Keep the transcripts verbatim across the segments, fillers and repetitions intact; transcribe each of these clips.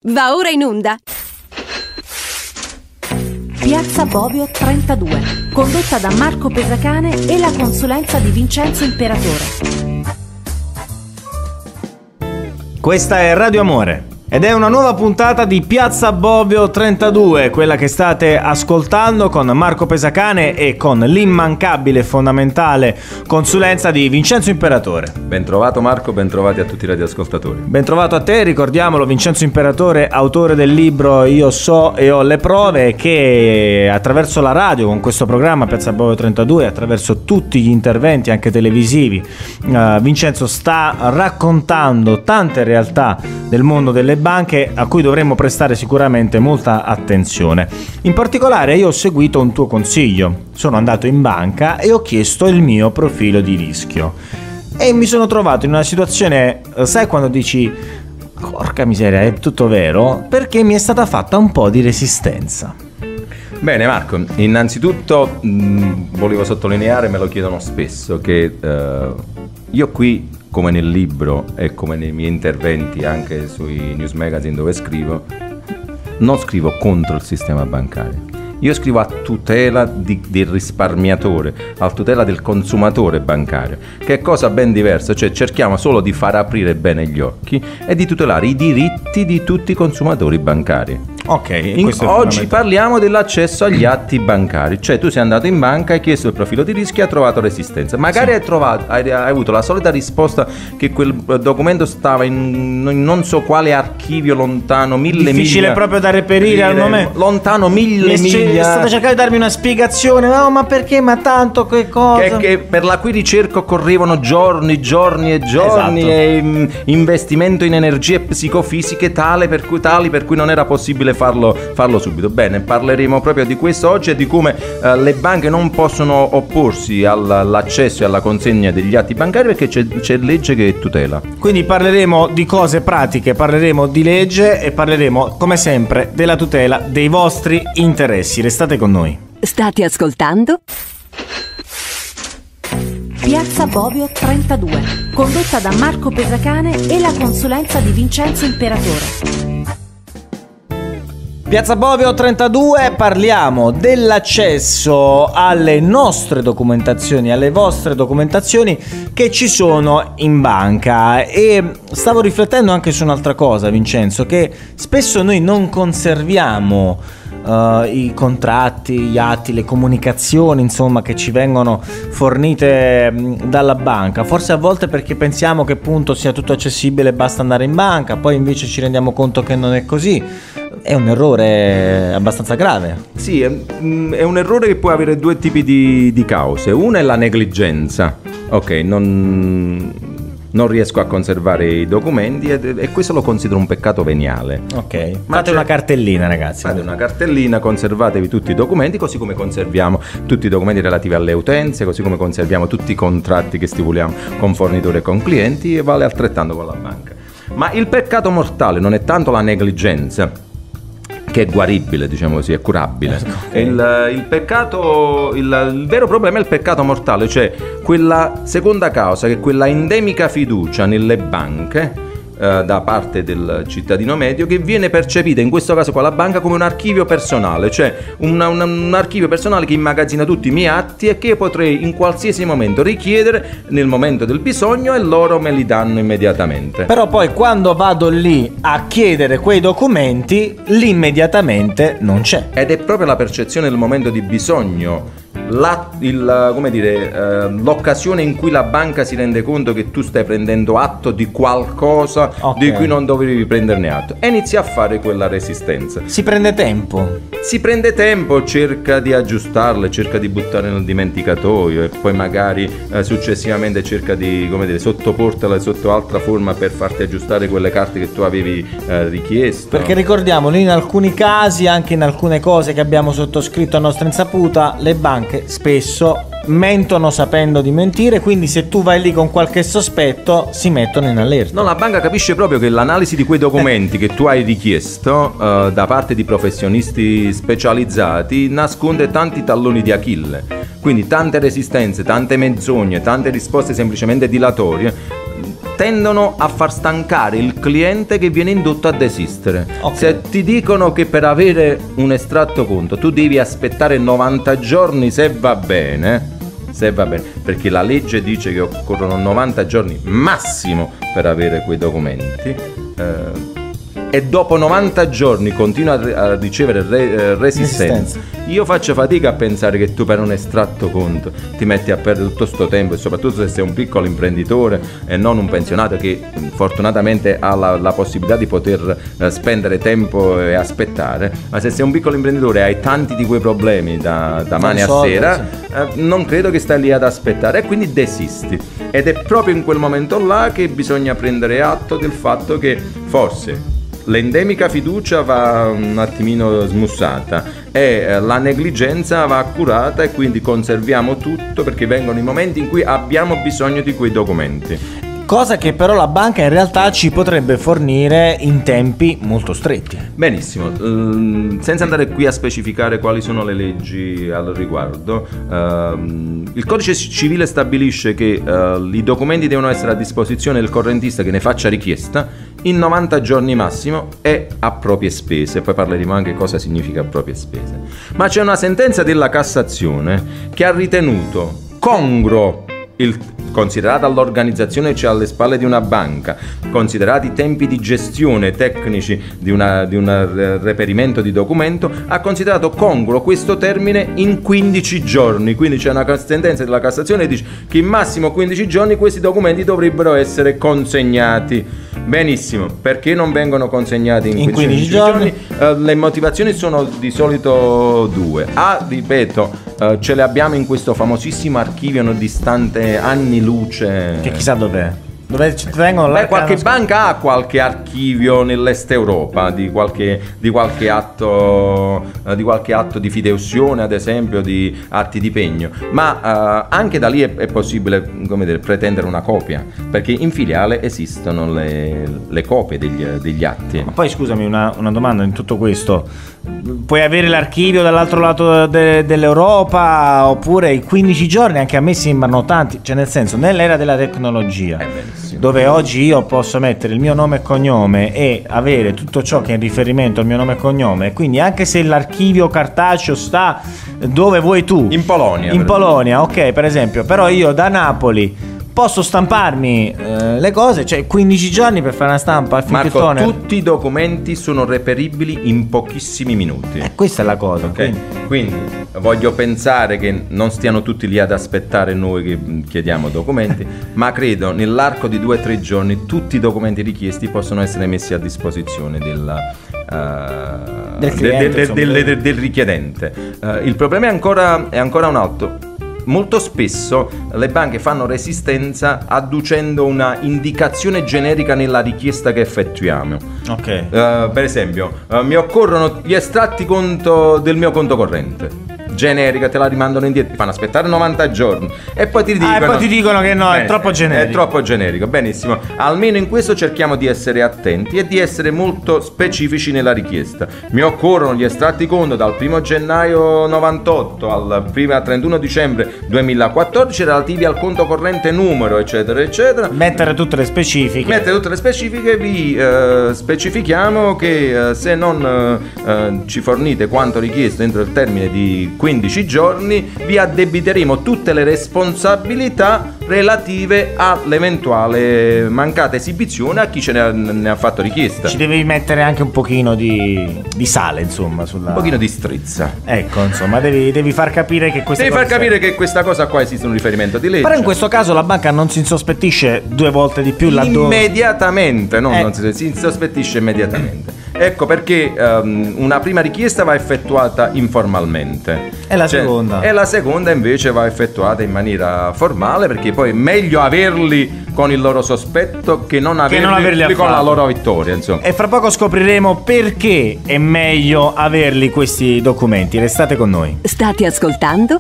va ora in onda. Piazza Bovio trentadue, condotta da Marco Pesacane e la consulenza di Vincenzo Imperatore. Questa è Radio Amore ed è una nuova puntata di Piazza Bovio trentadue, quella che state ascoltando con Marco Pesacane e con l'immancabile e fondamentale consulenza di Vincenzo Imperatore. Ben trovato Marco, ben trovati a tutti i radioascoltatori. Ben trovato a te, ricordiamolo, Vincenzo Imperatore, autore del libro Io so e ho le prove, che attraverso la radio, con questo programma Piazza Bovio trentadue, attraverso tutti gli interventi anche televisivi, uh, Vincenzo sta raccontando tante realtà del mondo delle banche a cui dovremmo prestare sicuramente molta attenzione. In particolare io ho seguito un tuo consiglio, sono andato in banca e ho chiesto il mio profilo di rischio e mi sono trovato in una situazione, sai quando dici porca miseria, è tutto vero, perché mi è stata fatta un po' di resistenza. Bene Marco, innanzitutto mh, volevo sottolineare, me lo chiedono spesso, che uh, io qui, come nel libro e come nei miei interventi anche sui news magazine dove scrivo, non scrivo contro il sistema bancario. Io scrivo a tutela di, del risparmiatore, a tutela del consumatore bancario, che è cosa ben diversa, cioè cerchiamo solo di far aprire bene gli occhi e di tutelare i diritti di tutti i consumatori bancari. Ok, in, oggi parliamo dell'accesso agli atti bancari, cioè tu sei andato in banca, hai chiesto il profilo di rischio e hai trovato resistenza, magari sì. hai, trovato, hai, hai avuto la solita risposta che quel documento stava in non so quale archivio lontano, mille miglia, difficile proprio da reperire al momento, lontano mille miglia. State cercando di darmi una spiegazione, no, ma perché, ma tanto che cosa, che, che per la cui ricerca occorrevano giorni, giorni e giorni, esatto. E um, investimento in energie psicofisiche tale per cui, tali per cui non era possibile Farlo, farlo subito. Bene, parleremo proprio di questo oggi e di come uh, le banche non possono opporsi all'accesso e alla consegna degli atti bancari perché c'è, c'è legge che tutela. Quindi parleremo di cose pratiche, parleremo di legge e parleremo come sempre della tutela dei vostri interessi. Restate con noi. State ascoltando Piazza Bovio trentadue, condotta da Marco Pesacane e la consulenza di Vincenzo Imperatore. Piazza Bovio trentadue, parliamo dell'accesso alle nostre documentazioni, alle vostre documentazioni che ci sono in banca, e stavo riflettendo anche su un'altra cosa, Vincenzo, che spesso noi non conserviamo uh, i contratti, gli atti, le comunicazioni, insomma, che ci vengono fornite mh, dalla banca, forse a volte perché pensiamo che appunto sia tutto accessibile e basta andare in banca, poi invece ci rendiamo conto che non è così. È un errore abbastanza grave. Sì, è, è un errore che può avere due tipi di, di cause. Una è la negligenza. Ok, non, non riesco a conservare i documenti e, e questo lo considero un peccato veniale. Ok, ma fate una cartellina, ragazzi. Fate una cartellina, conservatevi tutti i documenti, così come conserviamo tutti i documenti relativi alle utenze, così come conserviamo tutti i contratti che stiputiamo con fornitori e con clienti, e vale altrettanto con la banca. Ma il peccato mortale non è tanto la negligenza, che è guaribile, diciamo così, è curabile. Okay. Il, il peccato, il, il vero problema è il peccato mortale, cioè quella seconda causa, che è quella endemica fiducia nelle banche eh, da parte del cittadino medio, che viene percepita in questo caso con la banca come un archivio personale, cioè una, una, un archivio personale che immagazzina tutti i miei atti e che io potrei in qualsiasi momento richiedere nel momento del bisogno e loro me li danno immediatamente. Però poi quando vado lì a chiedere quei documenti, lì immediatamente non c'è. Ed è proprio la percezione del momento di bisogno, la, il, come dire, eh, l'occasione in cui la banca si rende conto che tu stai prendendo atto di qualcosa, okay, di cui non dovevi prenderne atto, e inizia a fare quella resistenza. Si prende tempo. Si prende tempo, cerca di aggiustarle, cerca di buttare nel dimenticatoio e poi magari eh, successivamente cerca di, come dire, sottoportela sotto altra forma per farti aggiustare quelle carte che tu avevi eh, richiesto. Perché ricordiamolo, in alcuni casi, anche in alcune cose che abbiamo sottoscritto a nostra insaputa, le banche spesso mentono sapendo di mentire, quindi se tu vai lì con qualche sospetto si mettono in allerta. No, la banca capisce proprio che l'analisi di quei documenti che tu hai richiesto uh, da parte di professionisti specializzati nasconde tanti talloni di Achille, quindi tante resistenze, tante menzogne, tante risposte semplicemente dilatorie. tendono a far stancare il cliente che viene indotto a desistere. Okay. Se ti dicono che per avere un estratto conto tu devi aspettare novanta giorni, se va bene, se va bene, perché la legge dice che occorrono novanta giorni massimo per avere quei documenti, eh, e dopo novanta giorni continua a ricevere re, eh, resistenza. Io faccio fatica a pensare che tu per un estratto conto ti metti a perdere tutto sto tempo, e soprattutto se sei un piccolo imprenditore e non un pensionato che fortunatamente ha la, la possibilità di poter eh, spendere tempo e aspettare. Ma se sei un piccolo imprenditore e hai tanti di quei problemi da, da mani a soldi, sera, sì. eh, non credo che stai lì ad aspettare, e quindi desisti. Ed è proprio in quel momento là che bisogna prendere atto del fatto che forse l'endemica fiducia va un attimino smussata e la negligenza va curata, e quindi conserviamo tutto, perché vengono i momenti in cui abbiamo bisogno di quei documenti. Cosa che però la banca in realtà ci potrebbe fornire in tempi molto stretti. Benissimo, ehm, senza andare qui a specificare quali sono le leggi al riguardo, ehm, il codice civile stabilisce che eh, i documenti devono essere a disposizione del correntista che ne faccia richiesta in novanta giorni massimo e a proprie spese. Poi parleremo anche cosa significa a proprie spese. Ma c'è una sentenza della Cassazione che ha ritenuto congruo, il, considerata l'organizzazione che c'è alle spalle di una banca, considerati i tempi di gestione tecnici di, una, di un reperimento di documento, ha considerato congruo questo termine in quindici giorni. Quindi c'è una sentenza della Cassazione che dice che in massimo quindici giorni questi documenti dovrebbero essere consegnati. Benissimo, perché non vengono consegnati in, in quindici giorni? giorni? Uh, le motivazioni sono di solito due. A, ripeto, uh, ce le abbiamo in questo famosissimo archivio distante anni luce. Che chissà dov'è. Dove ci vengono là? Beh, qualche banca ha qualche archivio nell'est Europa di qualche, di qualche atto uh, di qualche atto di fideiussione, ad esempio, di atti di pegno, ma uh, anche da lì è, è possibile, come dire, pretendere una copia, perché in filiale esistono le, le copie degli, degli atti. Ma poi scusami, una, una domanda in tutto questo: puoi avere l'archivio dall'altro lato de, dell'Europa, oppure i quindici giorni anche a me sembrano tanti, cioè nel senso, nell'era della tecnologia, eh dove oggi io posso mettere il mio nome e cognome e avere tutto ciò che è in riferimento al mio nome e cognome, quindi anche se l'archivio cartaceo sta dove vuoi tu, in Polonia, in Polonia, ok, per esempio, però io da Napoli posso stamparmi eh, le cose, cioè quindici giorni per fare una stampa al Marco, toner. tutti i documenti sono reperibili in pochissimi minuti. Eh, questa è la cosa, okay? Quindi. quindi voglio pensare che non stiano tutti lì ad aspettare noi che chiediamo documenti, ma credo nell'arco di due o tre giorni tutti i documenti richiesti possono essere messi a disposizione della, uh, del, cliente, del, del, del, del, del richiedente. Uh, il problema è ancora, è ancora un altro. Molto spesso le banche fanno resistenza adducendo una indicazione generica nella richiesta che effettuiamo. Ok. Uh, per esempio, uh, mi occorrono gli estratti conto del mio conto corrente. Generica, te la rimandano indietro, ti fanno aspettare novanta giorni e poi ti dicono, ah, e poi ti dicono che no, eh, è troppo generico. È troppo generico, benissimo. Almeno in questo cerchiamo di essere attenti e di essere molto specifici nella richiesta. Mi occorrono gli estratti conto dal primo gennaio novantotto al primo trentuno dicembre duemilaquattordici relativi al conto corrente numero, eccetera, eccetera. Mettere tutte le specifiche. Mettere tutte le specifiche, vi eh, specifichiamo che eh, se non eh, ci fornite quanto richiesto entro il termine di quindici giorni, vi addebiteremo tutte le responsabilità relative all'eventuale mancata esibizione a chi ce ne ha, ne ha fatto richiesta. Ci devi mettere anche un pochino di, di sale, insomma, sulla... un pochino di strizza. Ecco, insomma, devi, devi far capire che questa devi cosa far capire serve. che questa cosa qua esiste un riferimento di legge. Però in questo caso la banca non si insospettisce due volte di più laddove... Immediatamente, no, eh. non si, si insospettisce immediatamente. Ecco perché um, una prima richiesta va effettuata informalmente. E la cioè, seconda? E la seconda invece va effettuata in maniera formale, perché poi è meglio averli con il loro sospetto che non averli, che non averli con la affatto. loro vittoria, insomma. E fra poco scopriremo perché è meglio averli questi documenti. Restate con noi. State ascoltando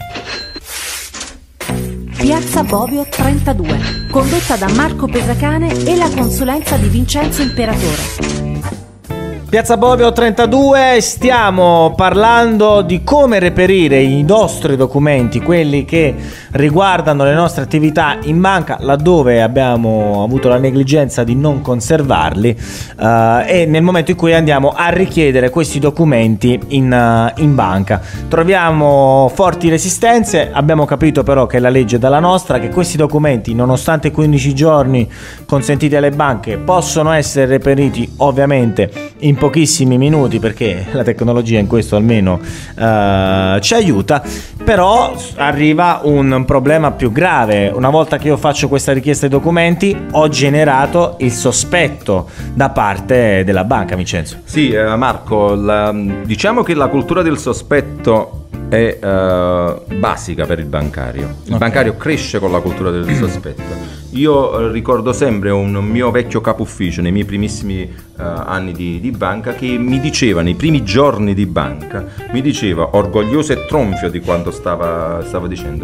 Piazza Bovio trentadue, condotta da Marco Pesacane e la consulenza di Vincenzo Imperatore. Piazza Bobbio trentadue, stiamo parlando di come reperire i nostri documenti, quelli che riguardano le nostre attività in banca, laddove abbiamo avuto la negligenza di non conservarli, uh, e nel momento in cui andiamo a richiedere questi documenti in, uh, in banca. Troviamo forti resistenze, abbiamo capito però che la legge è dalla nostra, che questi documenti, nonostante quindici giorni consentiti alle banche, possono essere reperiti ovviamente in pochissimi minuti, perché la tecnologia in questo almeno uh, ci aiuta. Però arriva un problema più grave. Una volta che io faccio questa richiesta di documenti, ho generato il sospetto da parte della banca, Vincenzo. Sì, eh, Marco, la, diciamo che la cultura del sospetto è uh, basica per il bancario. Il okay. bancario cresce con la cultura del sospetto. Io ricordo sempre un mio vecchio capo ufficio nei miei primissimi uh, anni di, di banca, che mi diceva, nei primi giorni di banca, mi diceva, orgoglioso e tronfio di quanto stava, stava dicendo,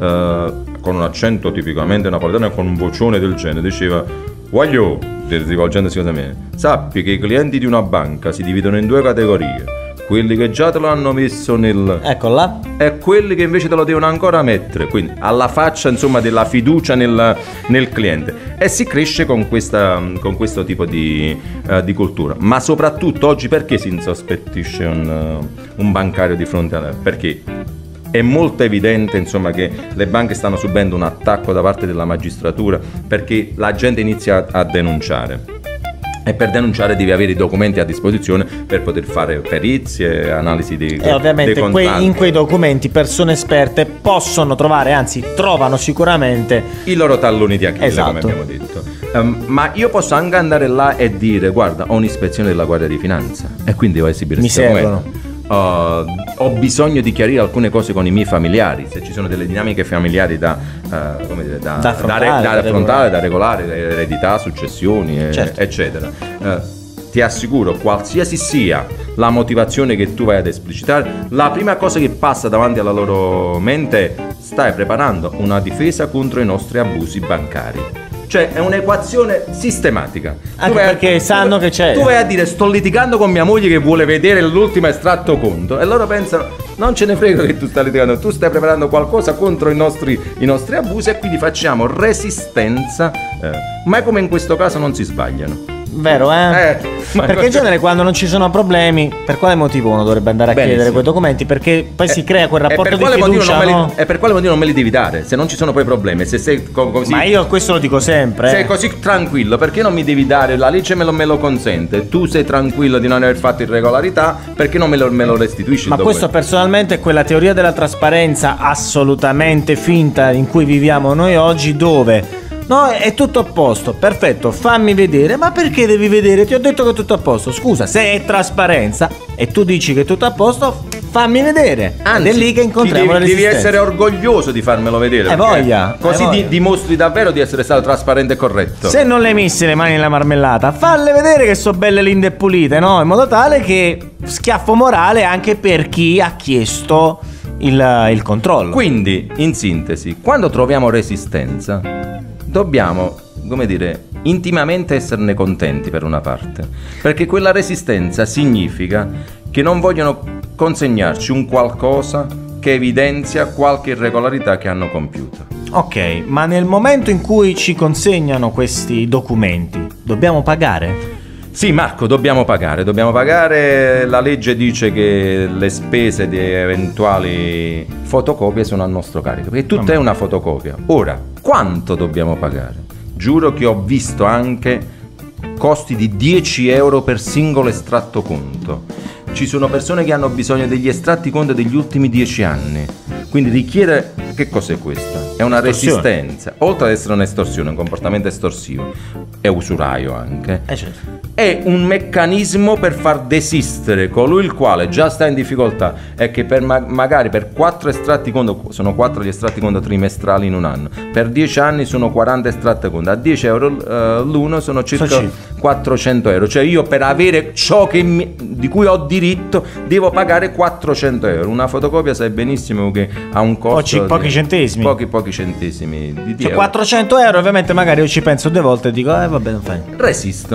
uh, con un accento tipicamente napoletano e con un vocione del genere, diceva: voglio, rivolgendosi a me, sappi che i clienti di una banca si dividono in due categorie: quelli che già te lo hanno messo nel... Ecco là. E quelli che invece te lo devono ancora mettere. Quindi alla faccia, insomma, della fiducia nel, nel cliente. E si cresce con, questa, con questo tipo di, uh, di cultura. Ma soprattutto oggi perché si insospettisce un, uh, un bancario di fronte a... Perché è molto evidente, insomma, che le banche stanno subendo un attacco da parte della magistratura, perché la gente inizia a, a denunciare. E per denunciare devi avere i documenti a disposizione per poter fare perizie, analisi dei, e ovviamente dei contratti. Quei, in quei documenti persone esperte possono trovare, anzi trovano sicuramente i loro talloni di Achille, esatto. come abbiamo detto. Um, ma io posso anche andare là e dire: guarda, ho un'ispezione della Guardia di Finanza e quindi devo esibire mi questi servono. documenti. Uh, ho bisogno di chiarire alcune cose con i miei familiari, se ci sono delle dinamiche familiari da, uh, come dire, da, da affrontare, da, re, da, da affrontare, da regolare, eredità, successioni, certo. eccetera. Uh, ti assicuro, qualsiasi sia la motivazione che tu vai ad esplicitare, la prima cosa che passa davanti alla loro mente è: stai preparando una difesa contro i nostri abusi bancari. Cioè è un'equazione sistematica. Anche perché a, sanno che c'è. Tu vai a dire: sto litigando con mia moglie che vuole vedere l'ultimo estratto conto, e loro pensano: non ce ne frega che tu stai litigando, tu stai preparando qualcosa contro i nostri, i nostri abusi, e quindi facciamo resistenza. Eh, ma come in questo caso non si sbagliano. Vero, eh? eh Perché in genere quando non ci sono problemi, per quale motivo uno dovrebbe andare a Benissimo. chiedere quei documenti? Perché poi eh, si crea quel rapporto di fiducia, me li, no? E per quale motivo non me li devi dare? Se non ci sono poi problemi, se sei co- così... Ma io questo lo dico sempre. Sei eh. così tranquillo, perché non mi devi dare? La legge me lo, me lo consente. Tu sei tranquillo di non aver fatto irregolarità, perché non me lo, me lo restituisci? Ma questo personalmente è quella teoria della trasparenza assolutamente finta in cui viviamo noi oggi, dove... No, è tutto a posto, perfetto, fammi vedere. Ma perché devi vedere? Ti ho detto che è tutto a posto. Scusa, se è trasparenza e tu dici che è tutto a posto, fammi vedere. Anzi, ed è lì che incontriamo devi, la devi resistenza. essere orgoglioso di farmelo vedere. Hai voglia, così hai di, voglia. dimostri davvero di essere stato trasparente e corretto. Se non le hai messe le mani nella marmellata, falle vedere che sono belle, linde e pulite, no? In modo tale che schiaffo morale anche per chi ha chiesto il, il controllo. Quindi, in sintesi, quando troviamo resistenza, dobbiamo, come dire, intimamente esserne contenti per una parte, perché quella resistenza significa che non vogliono consegnarci un qualcosa che evidenzia qualche irregolarità che hanno compiuto. Ok, ma nel momento in cui ci consegnano questi documenti, dobbiamo pagare? Sì, Marco, dobbiamo pagare, dobbiamo pagare. La legge dice che le spese di eventuali fotocopie sono a nostro carico, perché tutta è una fotocopia. Ora, quanto dobbiamo pagare? Giuro che ho visto anche costi di dieci euro per singolo estratto conto. Ci sono persone che hanno bisogno degli estratti conto degli ultimi dieci anni. Quindi richiede... Che cos'è questa? È una resistenza. Oltre ad essere un'estorsione, un comportamento estorsivo, è usuraio anche. Eh certo. È un meccanismo per far desistere colui il quale già sta in difficoltà e che per ma- magari per quattro estratti conto, sono quattro gli estratti conto trimestrali in un anno, per dieci anni sono quaranta estratti conto, a dieci euro uh, l'uno sono circa so quattrocento euro. Cioè io per avere ciò che mi, di cui ho diritto devo pagare quattrocento euro. Una fotocopia sai benissimo che ha un costo Pochi, pochi centesimi. Pochi pochi centesimi di, di Cioè euro. quattrocento euro ovviamente magari io ci penso due volte e dico eh vabbè non fai. Resisto.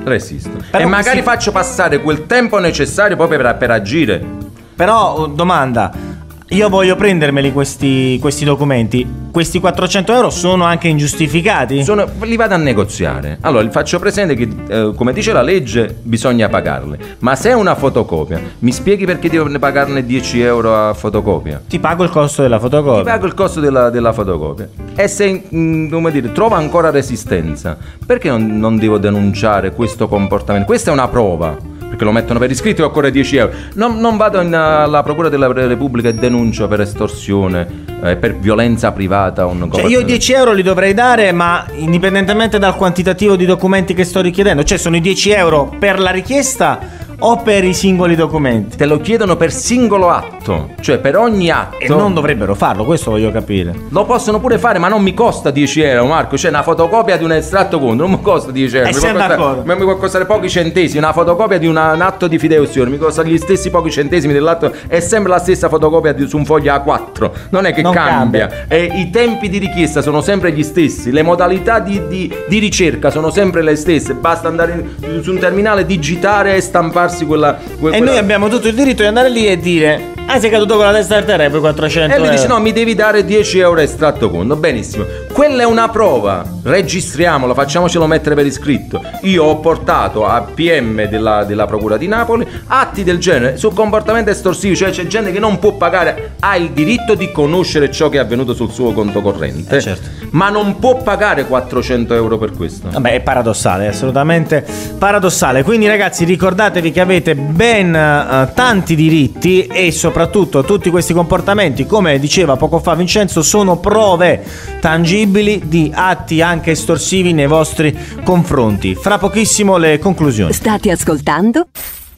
Resisto. Però e magari sì. faccio passare quel tempo necessario proprio per, per agire. Però, domanda, io voglio prendermeli questi, questi documenti. Questi quattrocento euro sono anche ingiustificati? Sono, li vado a negoziare. Allora, faccio presente che, eh, come dice la legge, bisogna pagarle. Ma se è una fotocopia, mi spieghi perché devo pagarne dieci euro a fotocopia? Ti pago il costo della fotocopia. Ti pago il costo della, della fotocopia. E se, mh, come dire, trova ancora resistenza, perché non, non devo denunciare questo comportamento? Questa è una prova. Perché lo mettono per iscritto e occorre dieci euro. Non, non vado in, alla Procura della Repubblica e denuncio per estorsione e eh, per violenza privata. Un Cioè io dieci euro li dovrei dare, ma indipendentemente dal quantitativo di documenti che sto richiedendo. Cioè sono i dieci euro per la richiesta o per i singoli documenti? Te lo chiedono per singolo atto, cioè per ogni atto. E non dovrebbero farlo, questo voglio capire. Lo possono pure fare, ma non mi costa dieci euro, Marco. Cioè una fotocopia di un estratto conto non mi costa dieci euro. E mi sei può costare, d'accordo? ma mi può costare pochi centesimi. Una fotocopia di una, un atto di fideiussione mi costa gli stessi pochi centesimi dell'atto. È sempre la stessa fotocopia di, su un foglio A quattro. Non è che Non cambia. cambia. E i tempi di richiesta sono sempre gli stessi. Le modalità di, di, di ricerca sono sempre le stesse. Basta andare su un terminale, digitare e stamparsi quella. E noi abbiamo tutto il diritto di andare lì e dire: ah, sei caduto con la testa per terra e poi quattrocento E lui euro. dice: no, mi devi dare dieci euro estratto conto. Benissimo. Quella è una prova. Registriamola, facciamocelo mettere per iscritto. Io ho portato a P M della, della Procura di Napoli atti del genere su comportamenti estorsivi. Cioè c'è gente che non può pagare, ha il diritto di conoscere ciò che è avvenuto sul suo conto corrente, Eh, certo. ma non può pagare quattrocento euro per questo. Vabbè, è paradossale, è assolutamente paradossale. Quindi ragazzi, ricordatevi che avete ben uh, tanti diritti e soprattutto tutti questi comportamenti, come diceva poco fa Vincenzo, sono prove tangibili di atti anche estorsivi nei vostri confronti. Fra pochissimo le conclusioni. State ascoltando?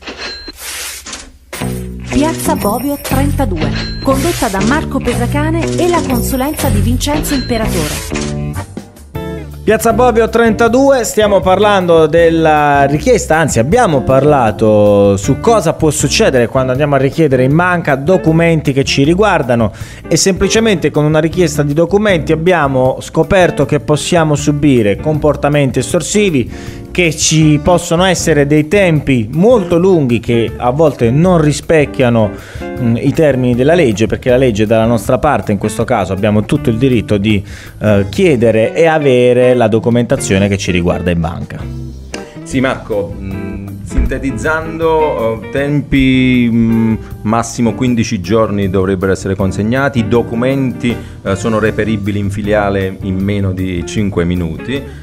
Piazza Bovio trentadue, condotta da Marco Pesacane e la consulenza di Vincenzo Imperatore. Piazza Bovio trentadue, stiamo parlando della richiesta, anzi abbiamo parlato su cosa può succedere quando andiamo a richiedere in banca documenti che ci riguardano e semplicemente con una richiesta di documenti abbiamo scoperto che possiamo subire comportamenti estorsivi, che ci possono essere dei tempi molto lunghi che a volte non rispecchiano mh, i termini della legge, perché la legge è dalla nostra parte. In questo caso abbiamo tutto il diritto di eh, chiedere e avere la documentazione che ci riguarda in banca. Sì, Marco, mh, sintetizzando, eh, tempi mh, massimo quindici giorni dovrebbero essere consegnati, i documenti eh, sono reperibili in filiale in meno di cinque minuti.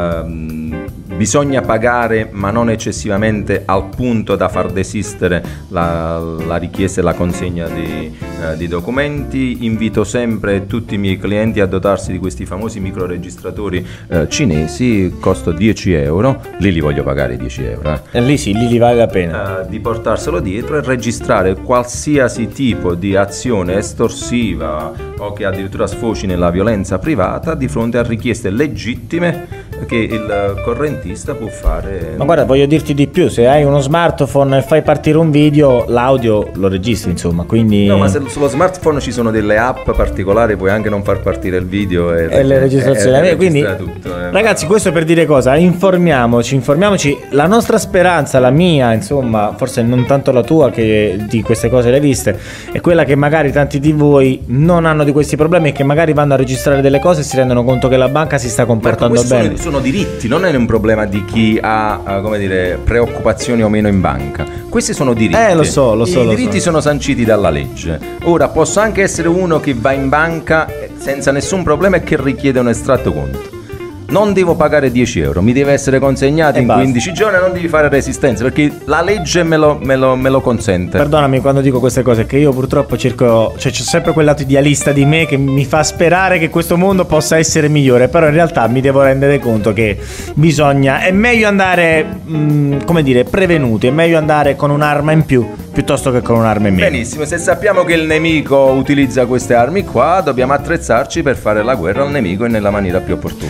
Uh, bisogna pagare, ma non eccessivamente al punto da far desistere la, la richiesta e la consegna di, uh, di documenti. Invito sempre tutti i miei clienti a dotarsi di questi famosi microregistratori uh, cinesi, costo dieci euro, lì li voglio pagare dieci euro eh. E lì sì, lì li vale la pena. Uh, di portarselo dietro e registrare qualsiasi tipo di azione estorsiva o che addirittura sfoci nella violenza privata di fronte a richieste legittime che il correntista può fare. Ma guarda, voglio dirti di più: se hai uno smartphone e fai partire un video, l'audio lo registri, insomma, quindi no, ma se sullo smartphone ci sono delle app particolari, puoi anche non far partire il video e, e le registrazioni. e, e quindi tutto, eh, ragazzi, ma... questo per dire cosa? Informiamoci, informiamoci. La nostra speranza, la mia, insomma, forse non tanto la tua, che di queste cose le hai viste, è quella che magari tanti di voi non hanno di questi problemi e che magari vanno a registrare delle cose e si rendono conto che la banca si sta comportando Marco, bene. Sono, sono diritti, non è un problema di chi ha, uh, come dire, preoccupazioni o meno in banca. Questi sono diritti. Eh, lo so, lo so. I lo diritti so. sono sanciti dalla legge. Ora, posso anche essere uno che va in banca senza nessun problema e che richiede un estratto conto. Non devo pagare dieci euro, mi deve essere consegnato E in basta. quindici giorni e non devi fare resistenza perché la legge me lo, me lo, me lo consente. Perdonami quando dico queste cose, che io purtroppo cerco, cioè c'è sempre quel lato idealista di me che mi fa sperare che questo mondo possa essere migliore, però in realtà mi devo rendere conto che bisogna, è meglio andare, mh, come dire, prevenuti, è meglio andare con un'arma in più piuttosto che con un'arma in meno. Benissimo, se sappiamo che il nemico utilizza queste armi qua, dobbiamo attrezzarci per fare la guerra al nemico e nella maniera più opportuna. E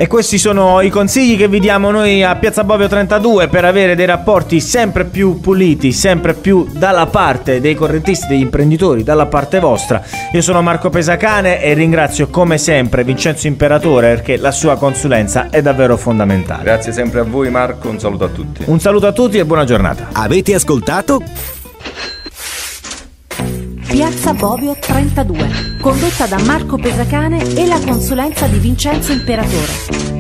E questi sono i consigli che vi diamo noi a Piazza Bovio trentadue per avere dei rapporti sempre più puliti, sempre più dalla parte dei correntisti, degli imprenditori, dalla parte vostra. Io sono Marco Pesacane e ringrazio come sempre Vincenzo Imperatore perché la sua consulenza è davvero fondamentale. Grazie sempre a voi Marco, un saluto a tutti. Un saluto a tutti e buona giornata. Avete ascoltato? Piazza Bovio trentadue, condotta da Marco Pesacane e la consulenza di Vincenzo Imperatore.